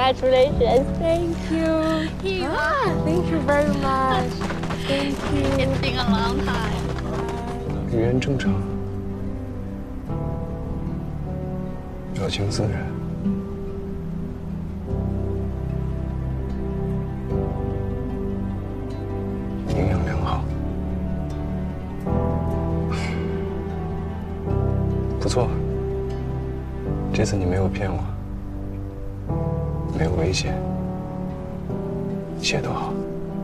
Congratulations. Thank you. Here you are. Thank you very much. Thank you. It's been a long time. 语言正常，表情自然。营养良好，不错。这次你没有骗我，没有危险，一切都好。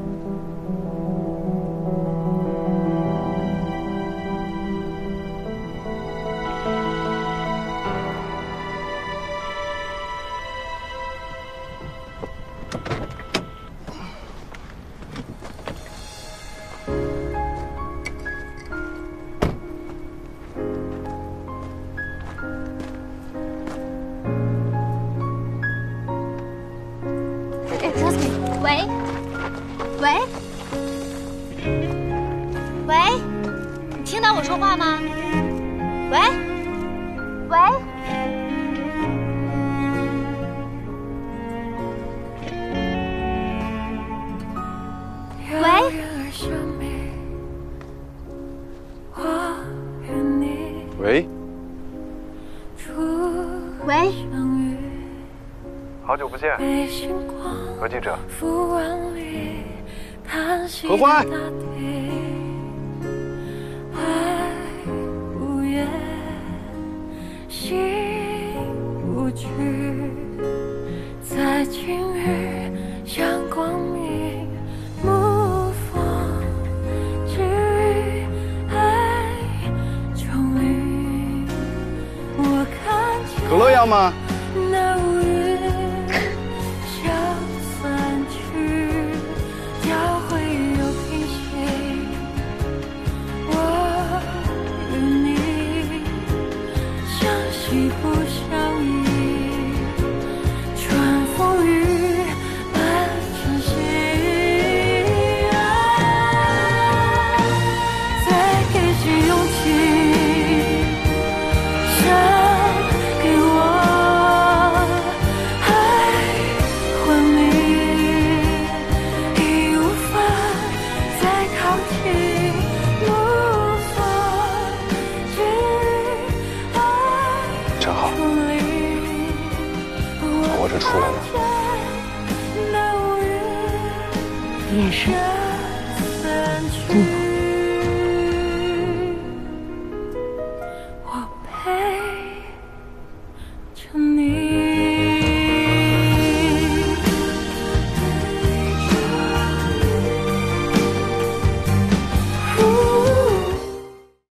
喂，喂，喂，你听到我说话吗？喂，喂。 喂， 喂， 好久不见，何记者， 何欢。在晴雨像光明，沐风之余爱重临。我看见可乐要吗？那乌云消散去，交会又平息。我与你相惜不相依。 真好，活着出来了。 你也是，嗯。